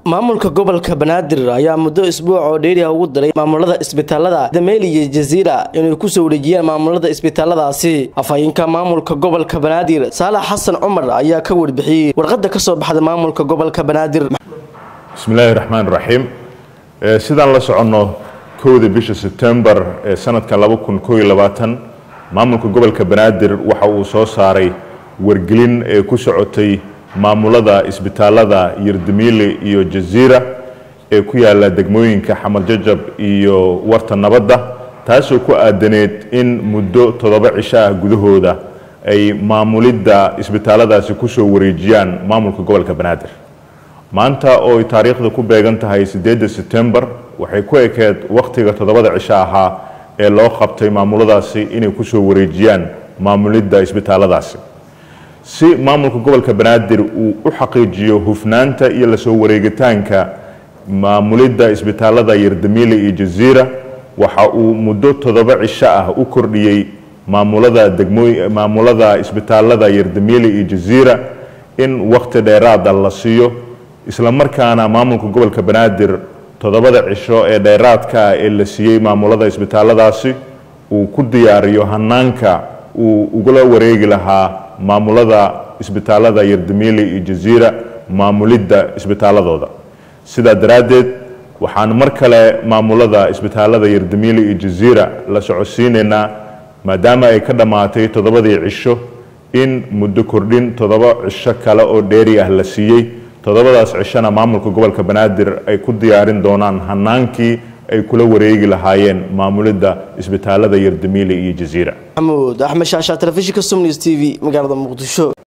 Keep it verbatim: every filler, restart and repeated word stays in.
maamulka gobolka Banaadir ayaa muddo isbuuc oo dheeri ah ugu diray maamulada isbitaalada Dameeli iyo Jazeera inay ku soo wareejiyaan maamulada isbitaaladaasi. Afhayeenka maamulka gobolka Banaadir Saalax Xasan Cumar ayaa ka warbixiyay warqadda ka soo baxday maamulka gobolka Banaadir. Bismillahir Rahmanir Rahiim. Sidaan la socono kowda bisha September ee sanadka laba kun iyo kow iyo labaatan maamulka gobolka Banaadir waxa uu soo saaray wargelin ee ku socotay maamulada isbitaalada Dameeli iyo Jazeera ee ku yaala degmooyinka Xamar Jajab iyo Warta Nabadda taasoo ku aadaneed in muddo toddoba cisho ah gudahooda ay maamulida isbitaaladaasi ku soo wareejiyaan maamulka gobolka Banaadir. maanta oo taariikhda ku beegan tahay sideedda September waxay ku ekeed waqtiga toddobada cisho ahaa ee loo qabtay maamuladaasi inay ku soo wareejiyaan maamulida isbitaaladaasi si maamulka gobolka Banaadir uu u xaqiijiyo hufnaanta iyo la soo wareegitaanka maamulida isbitaalada Dameeli iyo Jazeera waxa uu muddo toddoba cisho ah u kordhiyay maamulada degmooyinka maamulada isbitaalada Dameeli iyo Jazeera in waqti dheeraad ah la siiyo isla markaana maamulka gobolka Banaadir toddobada cisho ee dheeraadka ee la siiyay maamulada isbitaaladaasi uu ku diyaariyo hanaanka uu uga wareegi lahaa maamulada isbitaalada Dameeli iyo Jazeera maamulida isbitaaladooda. sida daraadeed waxaan mar kale maamulada isbitaalada Dameeli iyo Jazeera la socodsiineynaa maadaama ay ka dhamaatay toddobadii cisho in muddo kordhin toddoba cisho kale oo dheeri ah la siiyay. toddobadaas cishana maamulka gobolka Banaadir ay ku diyaarin doonaan hanaankii ay kula wareegi lahaayeen maamulida isbitaalada Dameeli iyo Jazeera. Maxamuud Axmed Shaasha telefishinka Sum News T V magaalada Muqdisho.